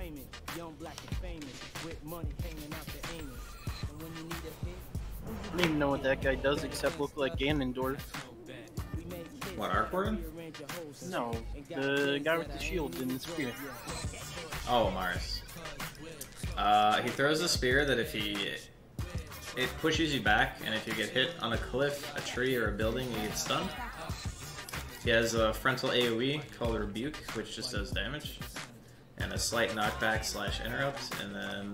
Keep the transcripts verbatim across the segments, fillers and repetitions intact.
I don't even know what that guy does except look like Ganondorf. What, Arcwarden? No, the guy with the shield and the spear. Oh, Mars. Uh, he throws a spear that if he... it pushes you back, and if you get hit on a cliff, a tree, or a building, you get stunned. He has a frontal A O E called Rebuke, which just does damage. And a slight knockback slash interrupt, and then...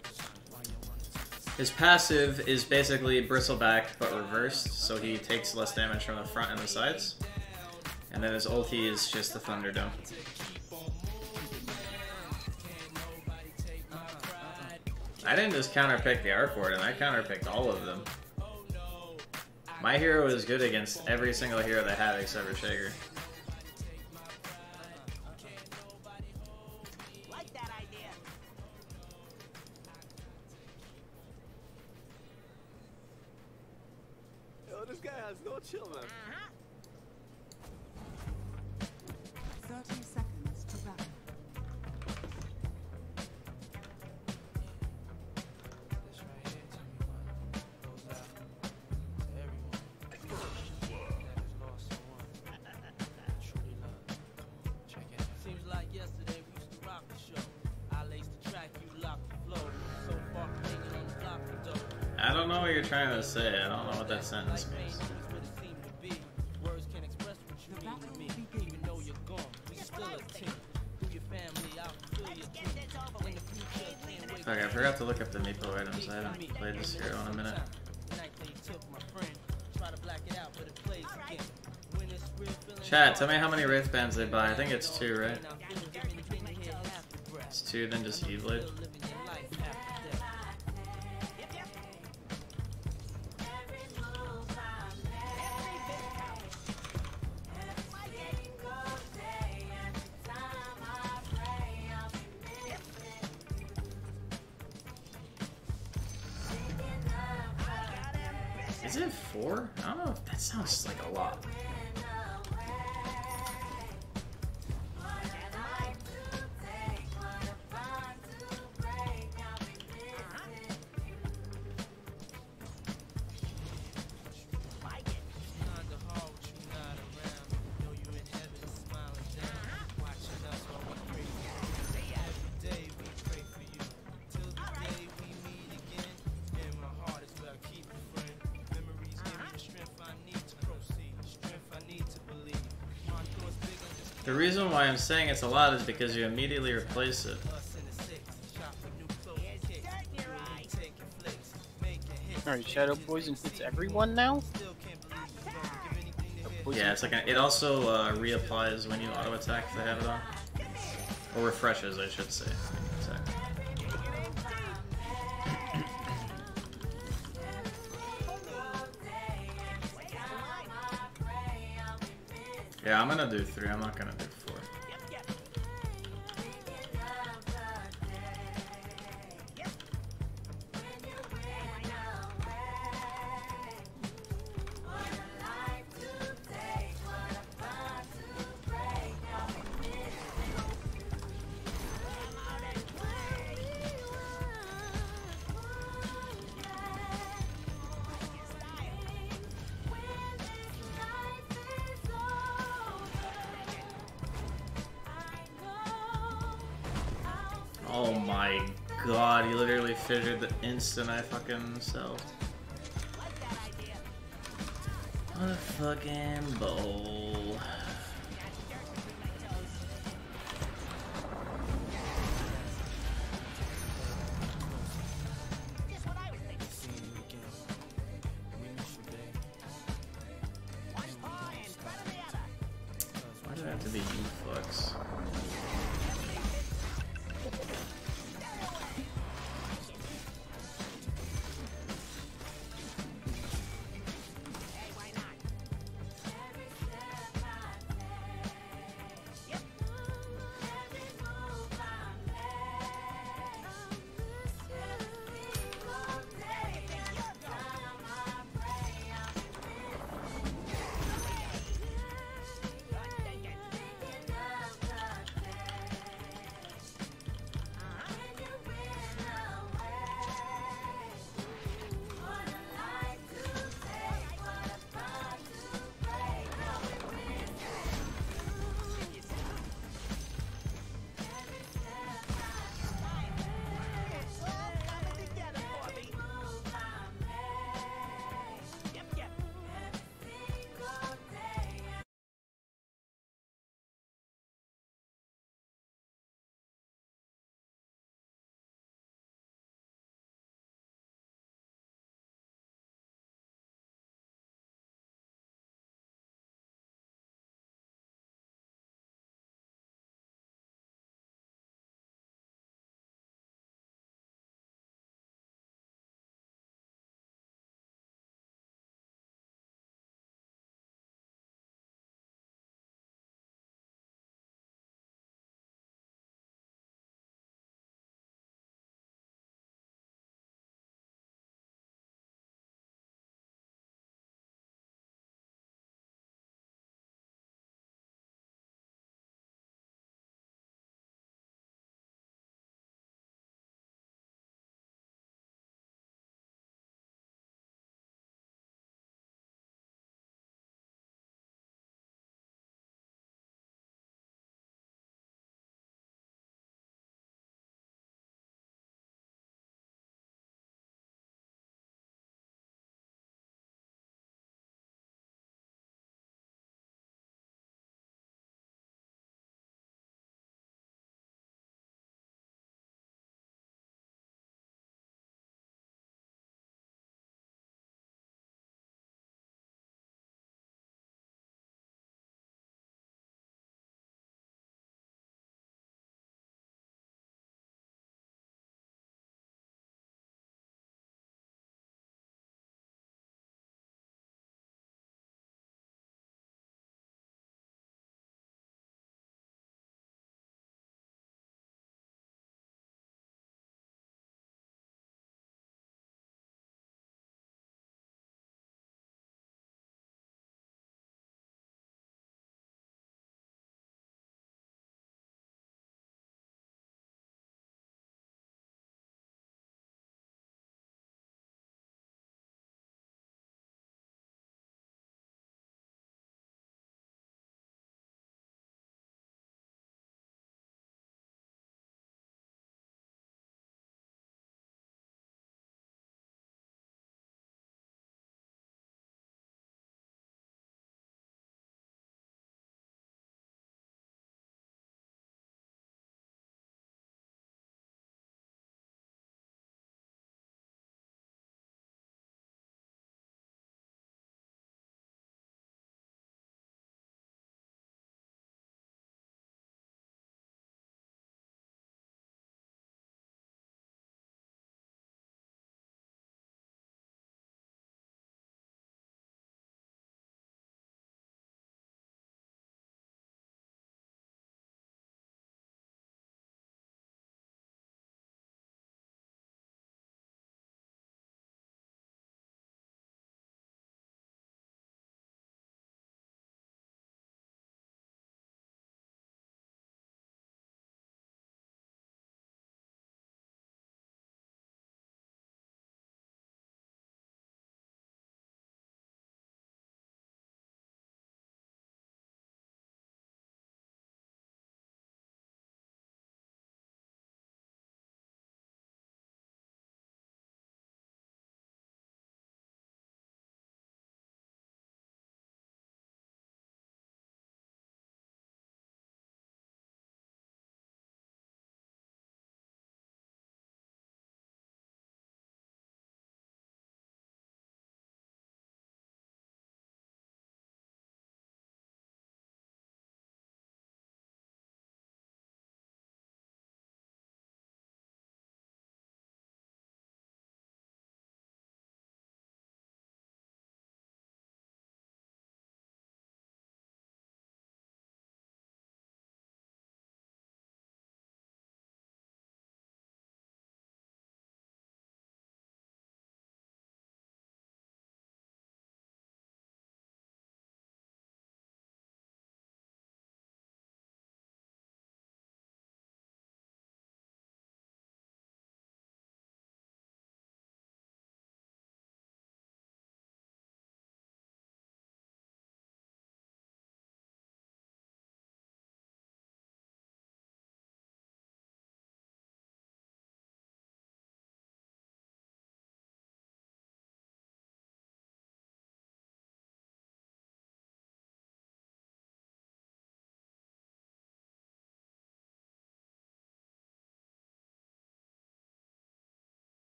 his passive is basically Bristleback, but reversed, so he takes less damage from the front and the sides. And then his ulti is just the Thunderdome. I didn't just counterpick the Arcwarden, I counterpicked all of them. My hero is good against every single hero they have except for Shaker. Yo, this guy has no chill, man. thirty seconds to battle. I don't know what you're trying to say. I don't know what that sentence means. Okay, I forgot to look up the Meepo items. I haven't played this hero in a minute. Chat, tell me how many Wraith Bands they buy. I think it's two, right? It's two, then just E-Blade. Is it four? I don't know if that sounds like a lot. The reason why I'm saying it's a lot is because you immediately replace it. Alright, Shadow Poison hits everyone now? Yeah, it's like an, it also uh, reapplies when you auto attack if they have it on. Or refreshes, I should say. Attack. Yeah, I'm gonna do three, I'm not gonna do four. Oh my god, he literally fissured the instant I fucking self. What a fucking bowl. Why did it have to be you fucks?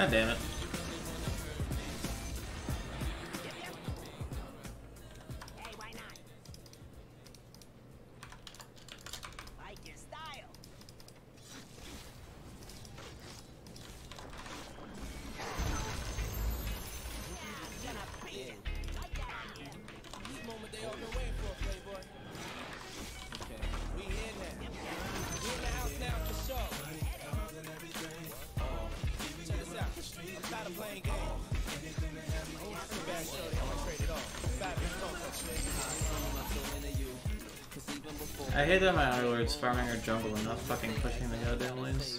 God damn it. I hate that my Underlord's farming our jungle and not fucking pushing the goddamn lanes.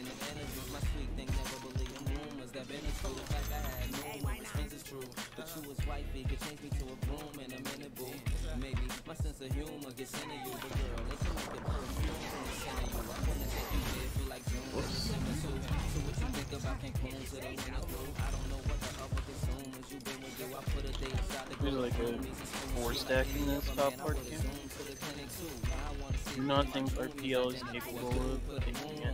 There's like a four stack in this top part here. Do not think R P L is capable of taking it.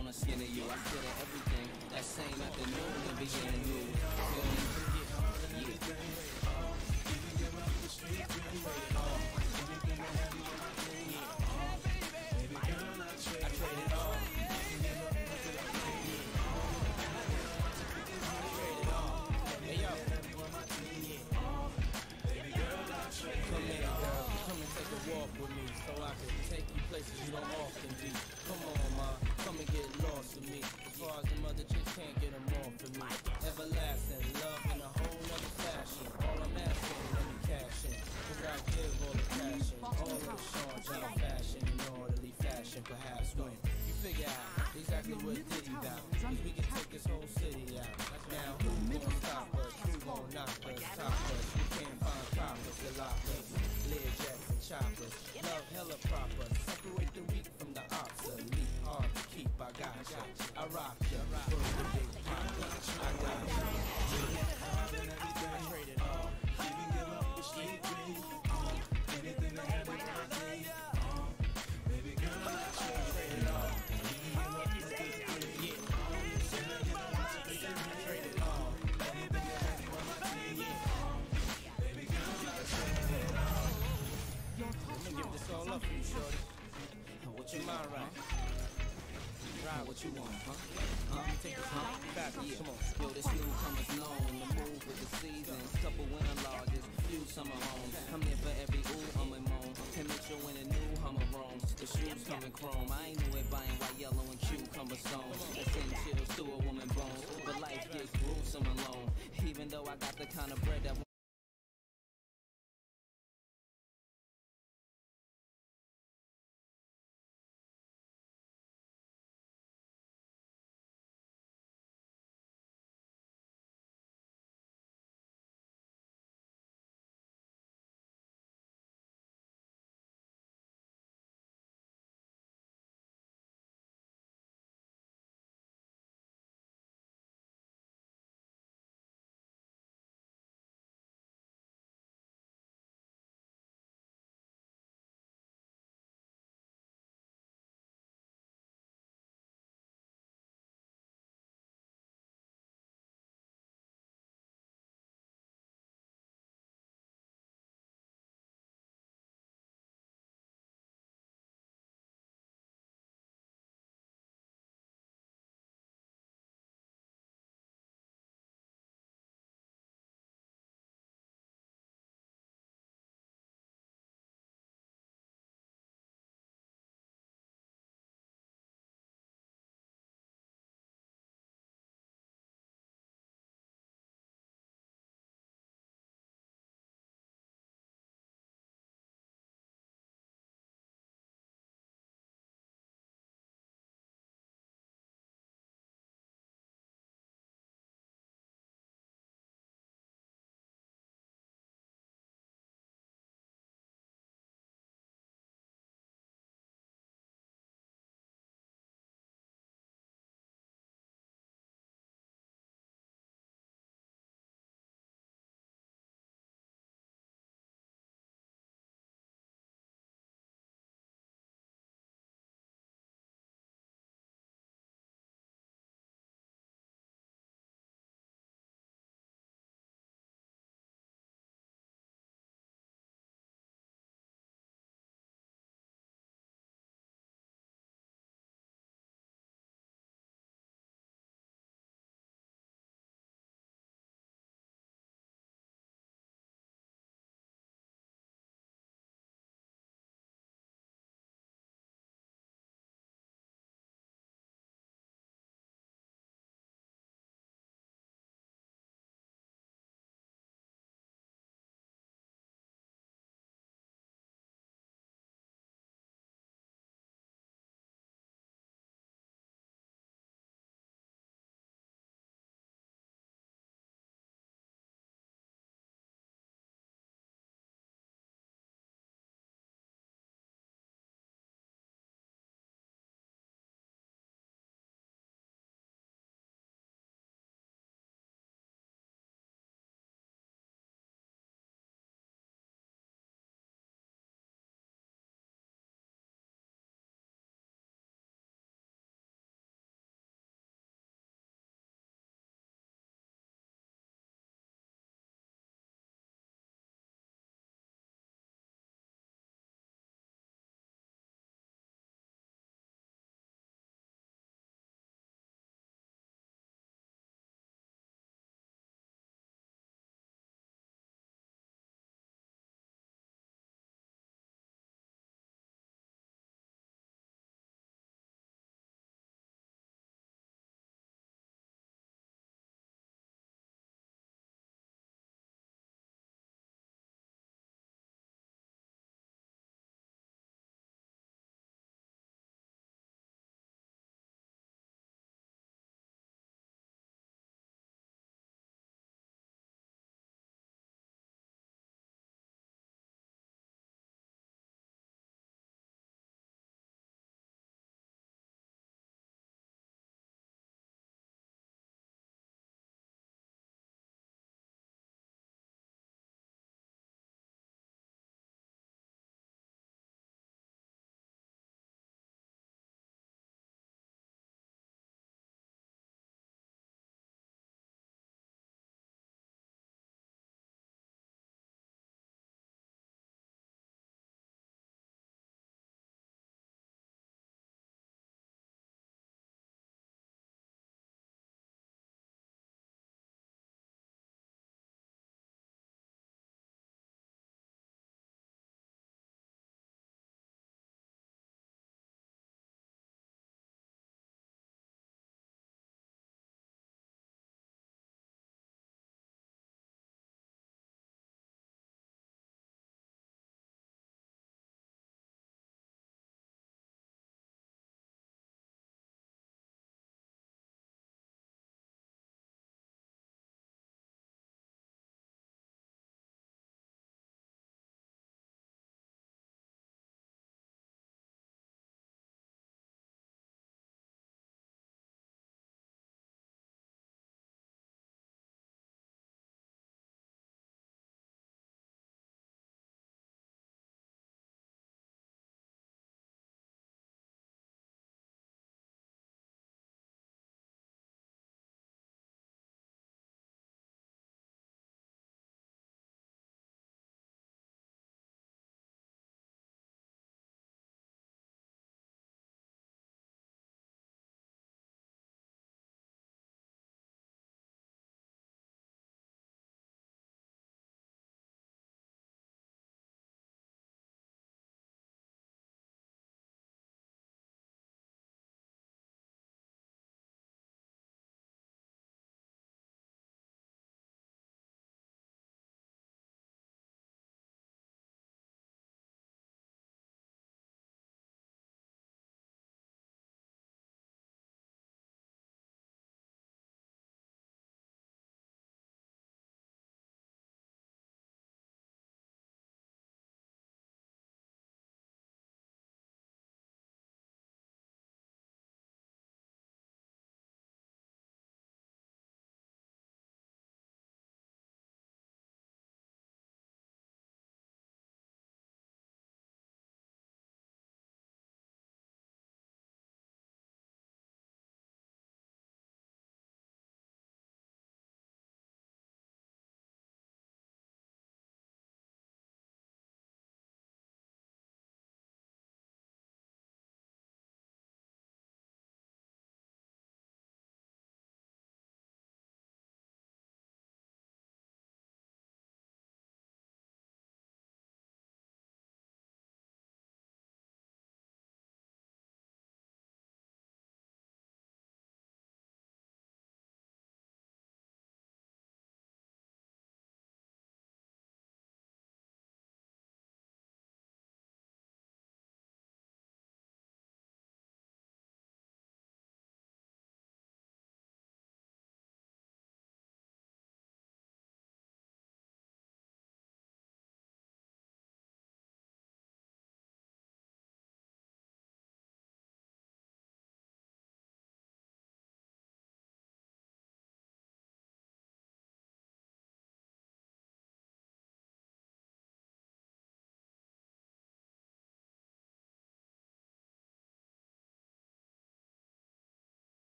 What you want, huh? Huh? Take this, huh? Back, yeah. Come on. Yo, this newcomer's known in the move with the seasons. Couple winter lodges, few summer homes. I'm there for every ooh, I'm a moan. Can make sure when a new Hummer roams. The shoes coming chrome. I ain't new at buying white, yellow, and cucumber stones. That send chills through a woman bones. But life gets gruesome alone. Even though I got the kind of bread that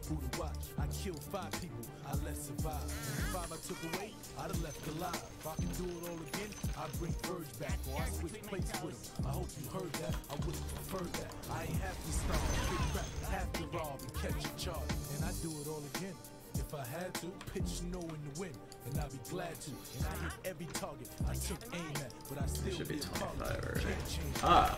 Who to watch? I killed five people, I let survive. Five I took away, I'd have left alive. If I can do it all again, I'd bring Verge back, or I switch places with him. I hope you heard that, I would've preferred that. I ain't have to starve, big rap, have to rob and catch a charge. And I'd do it all again. If I had to, pitch snow in the wind, and I'd be glad to. And I hit every target I took aim at, but I still Should be be a twenty-five target. already. Ah.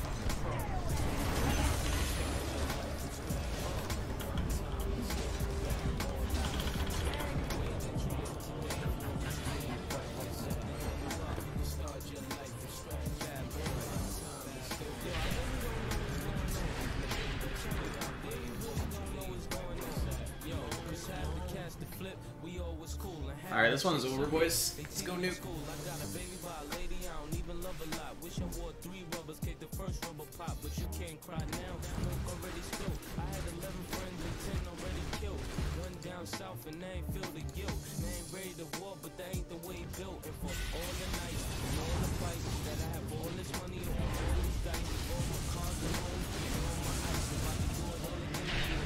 Alright, this one's over, boys. Let's go nuke. South and they ain't feel the guilt. They ain't ready to war, but they ain't the way built. And for all the nights and all the fights that I have all this money on, all these dice, all my cars and home, and all my ice. If I can do it all again,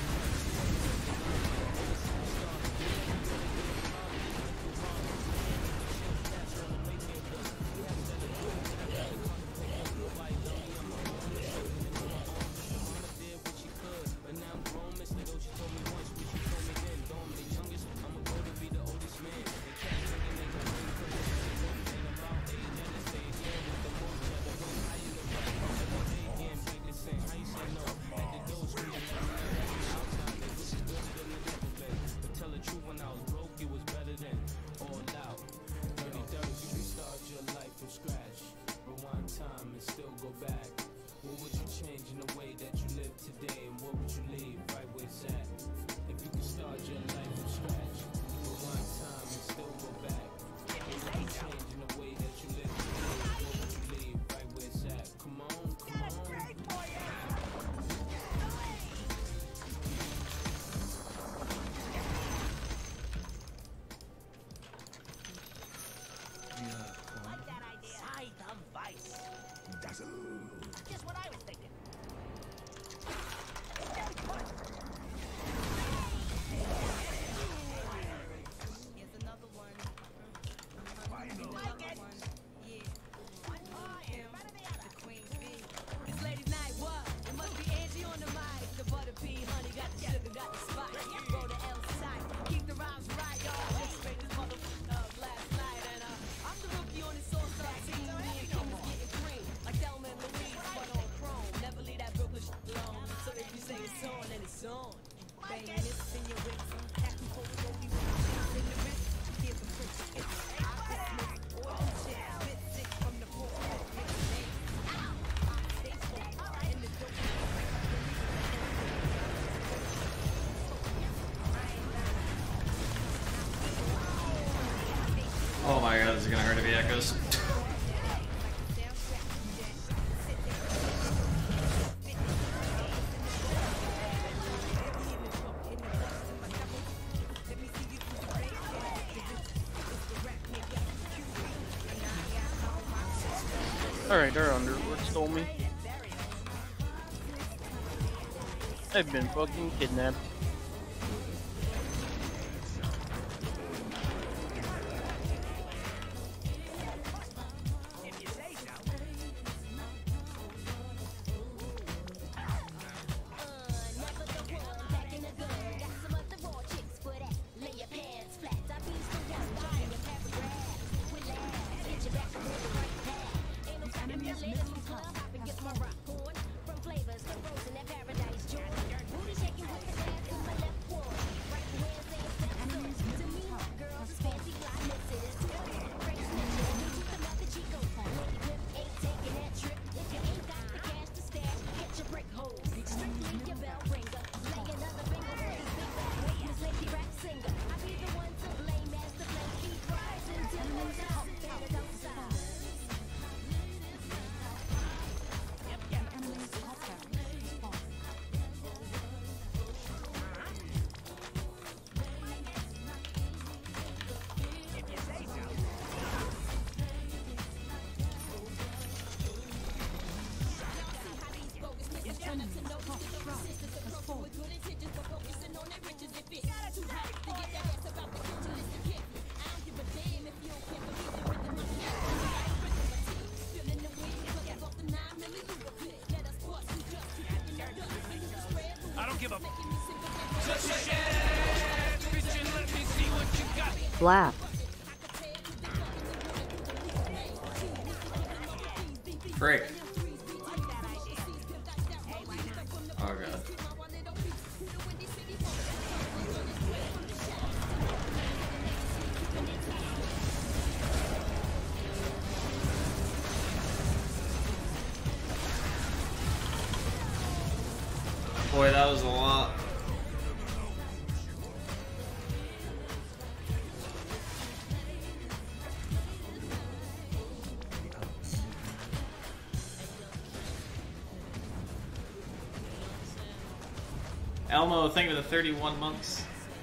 Oh my god, this is gonna hurt if he echoes. Alright, they're under. What stole me? I've been fucking kidnapped. From flavors, the rose in that paradise joy. Booty shaking with the dance. Blap. Frick. Oh god. Boy, that was a lot. Elmo, thank you for the thirty-one months.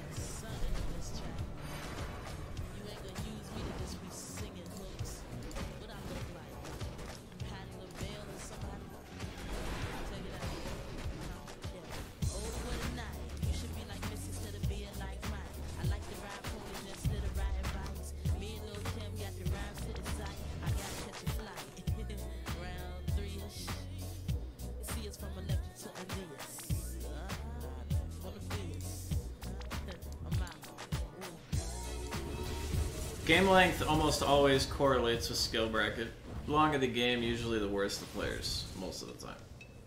Game length almost always correlates with skill bracket. The longer the game, usually the worse the players, most of the time.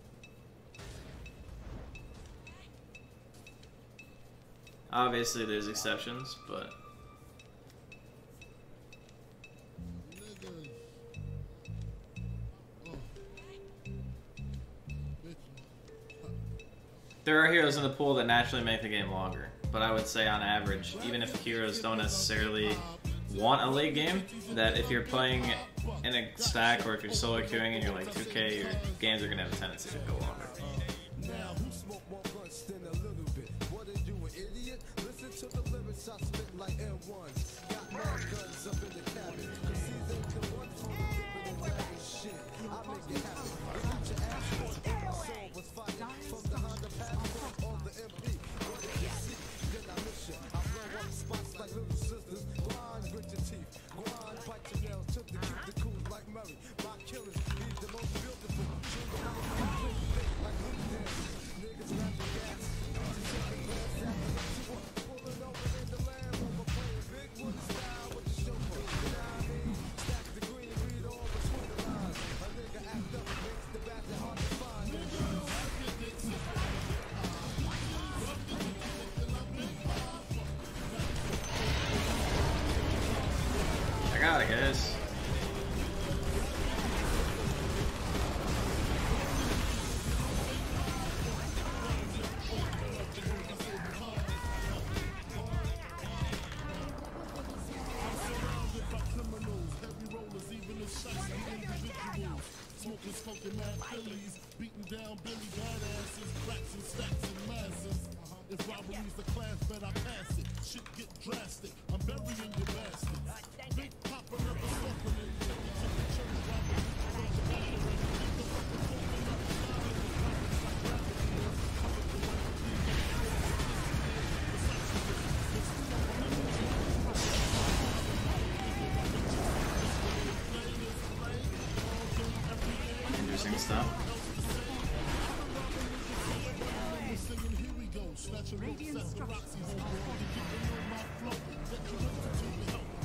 Obviously there's exceptions, but... There are heroes in the pool that naturally make the game longer, but I would say on average, even if heroes don't necessarily want a late game, that if you're playing in a stack or if you're solo queuing and you're like two K, your games are going to have a tendency to go longer. I got it, guys. Smoking mad Phillies, beating down Billy badasses, racks and stacks and masses. If robbery's the class, bet I pass it. Shit get drastic, I'm burying your basket. Big Papa never suffering it. Interesting stuff. Radiant structures are fortified.